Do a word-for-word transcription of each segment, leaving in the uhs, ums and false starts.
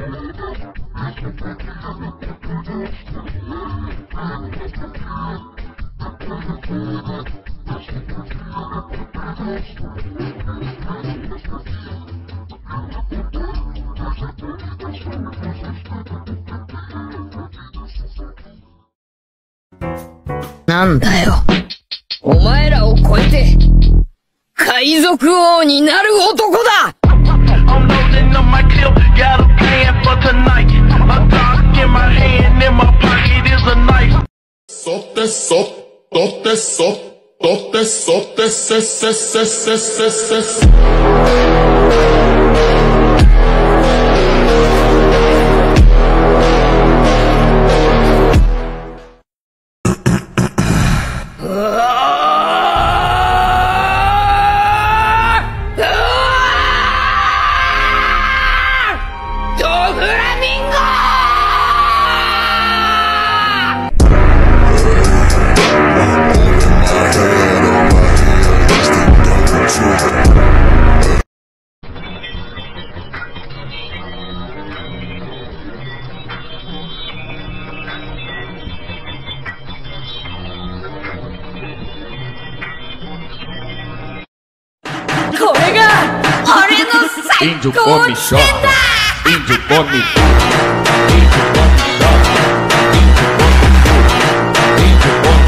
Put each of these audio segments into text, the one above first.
なんだよ。お前らを超えて、海賊王になる男だ。 Solte, solte, solte, solte, solte, se, se, se, se, se, se, se. Índio come chota, índio come, índio come chota, índio come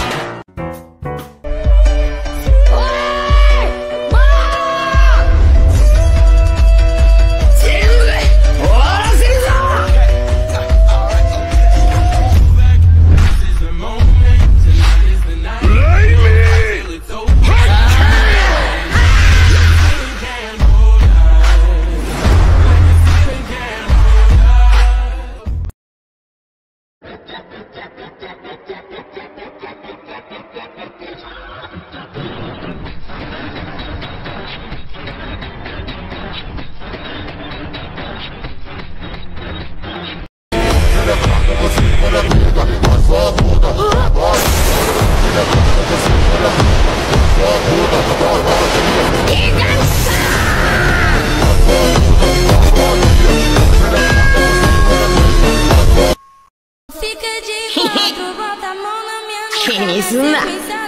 気にすんな。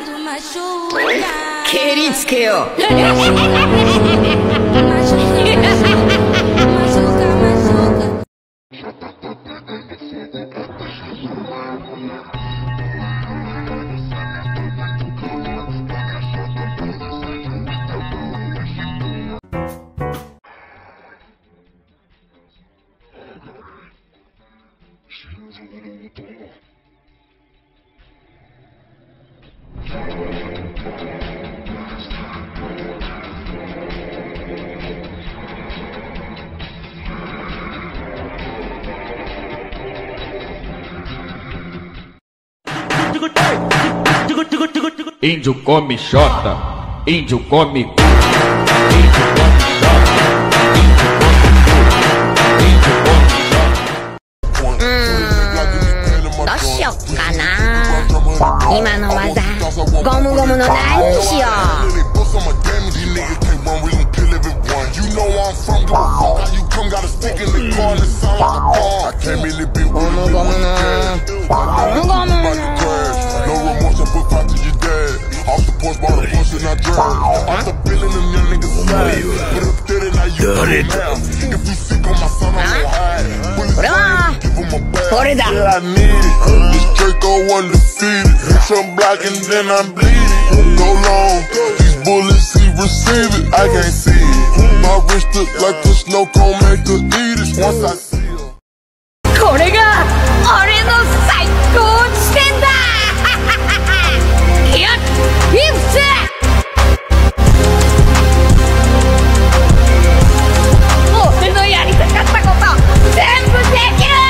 蹴りつけよう。 Índio come xota, índio come, índio come xota, índio come xota. どうしよっかな。今の技ゴムゴムの何にしよう。ゴムゴムのゴムゴムの Off the porch, bought a push and I drag. Off the feeling them young niggas sad. Put up thirty, now you got it. If you sick on my son, I'm gon' hide. Bullet give him a bag. Yeah, I need it. This Draco undefeated. Bitch, I'm black and then I'm bleeding. Go long, these bullets, he receive it. I can't see it. My wrist look like the snow cone, make her eat it. Once I see her. これが俺の最高地点だ。いや、いくつ俺のやりたかったこと全部できる。